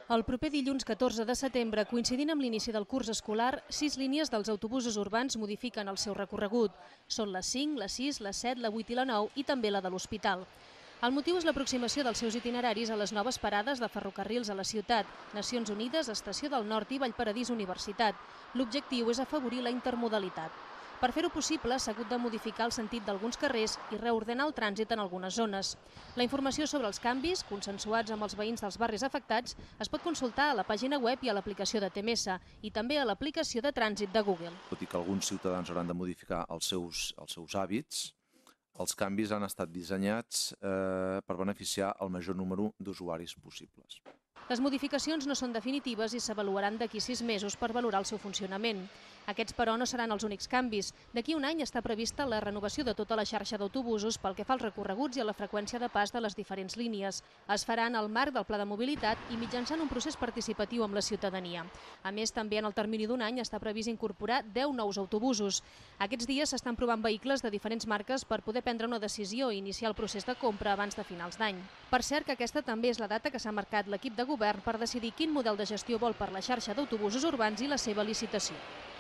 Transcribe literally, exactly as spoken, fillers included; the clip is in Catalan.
El proper dilluns catorze de setembre, coincidint amb l'inici del curs escolar, sis línies dels autobusos urbans modifiquen el seu recorregut. Són la cinc, la sis, la set, la vuit i la nou i també la de l'Hospital. El motiu és l'aproximació dels seus itineraris a les noves parades de ferrocarrils a la ciutat, Nacions Unides, Estació del Nord i Vallparadís Universitat. L'objectiu és afavorir la intermodalitat. Per fer-ho possible, s'ha hagut de modificar el sentit d'alguns carrers i reordenar el trànsit en algunes zones. La informació sobre els canvis, consensuats amb els veïns dels barris afectats, es pot consultar a la pàgina web i a l'aplicació de T M S i també a l'aplicació de trànsit de Google. Tot i que alguns ciutadans hauran de modificar els seus, els seus hàbits, els canvis han estat dissenyats eh, per beneficiar el major número d'usuaris possibles. Les modificacions no són definitives i s'avaluaran d'aquí sis mesos per valorar el seu funcionament. Aquests, però, no seran els únics canvis. D'aquí un any està prevista la renovació de tota la xarxa d'autobusos pel que fa als recorreguts i a la freqüència de pas de les diferents línies. Es farà en el marc del Pla de Mobilitat i mitjançant un procés participatiu amb la ciutadania. A més, també en el termini d'un any està previst incorporar deu nous autobusos. Aquests dies s'estan provant vehicles de diferents marques per poder prendre una decisió i iniciar el procés de compra abans de finals d'any. Per cert, que aquesta també és la data que s'ha marcat l'equip de govern per decidir quin model de gestió vol per la xarxa d'autobusos urbans i la seva licitació.